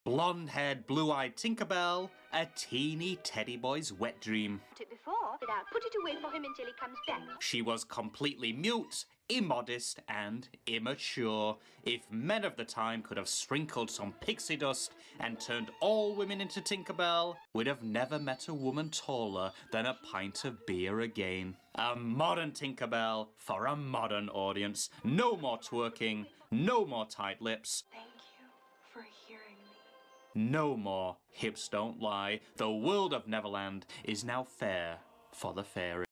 Blonde-haired, blue-eyed Tinkerbell, a teeny teddy boy's wet dream. Before, but I'll put it away for him until he comes back. She was completely mute, immodest, and immature. If men of the time could have sprinkled some pixie dust and turned all women into Tinkerbell, we'd have never met a woman taller than a pint of beer again. A modern Tinkerbell for a modern audience. No more twerking, no more tight lips. Thank you for hearing me. No more hips don't lie. The world of Neverland is now fair for the fairies.